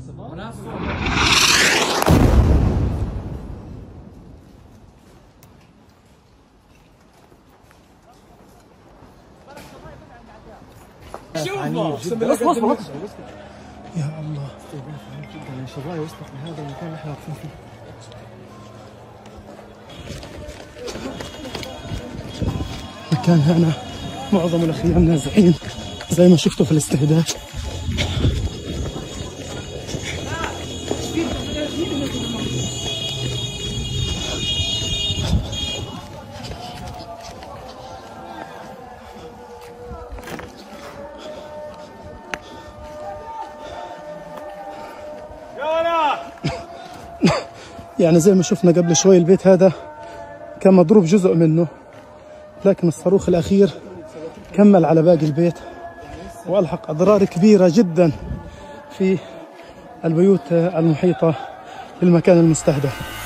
شوفوا يا الله، الشظايا وصلت لهذا المكان اللي احنا واقفين فيه. مكان هنا معظم الخيام نازحين زي ما شفتوا في الاستهداف. يعني زي ما شفنا قبل شوي البيت هذا كان مضروب جزء منه، لكن الصاروخ الأخير كمل على باقي البيت وألحق أضرار كبيرة جدا في البيوت المحيطة بالمكان المستهدف.